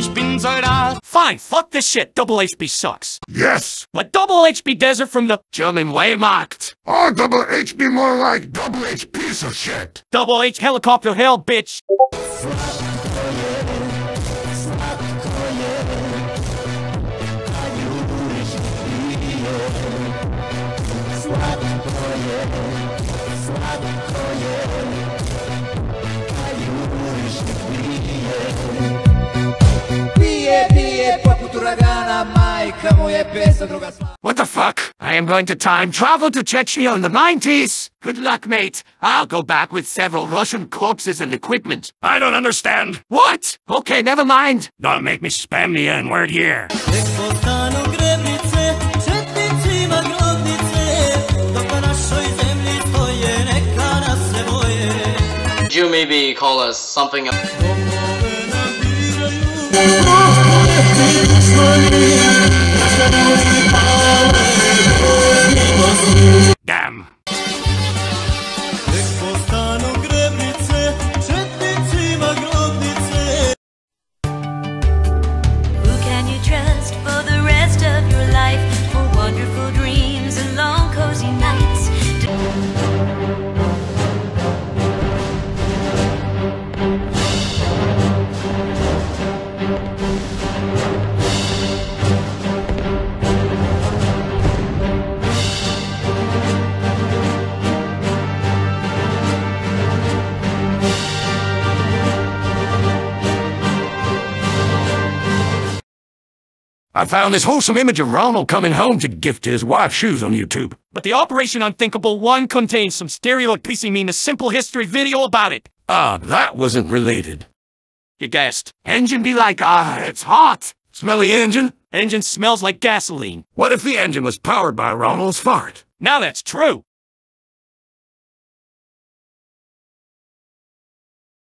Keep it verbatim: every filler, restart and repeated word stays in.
ich bin Soldat. Fine, fuck this shit. Double H P sucks. Yes. What double H P desert from the German Wehrmacht? Oh, double H P more like double H piece of shit. Double H helicopter hell, bitch. What the fuck? I am going to time travel to Chechnya in the nineties. Good luck, mate. I'll go back with several Russian corpses and equipment. I don't understand. What? Okay, never mind. Don't make me spam the N-word here. Could you maybe call us something? Damn. Who can you trust for the rest of your life? For wonderful dreams and long cozy nights. I found this wholesome image of Ronald coming home to gift his wife shoes on YouTube. But the Operation Unthinkable one contains some stereo P C mean a simple history video about it. Ah, that wasn't related. You guessed. Engine be like, ah, it's hot. Smelly engine? Engine smells like gasoline. What if the engine was powered by Ronald's fart? Now that's true.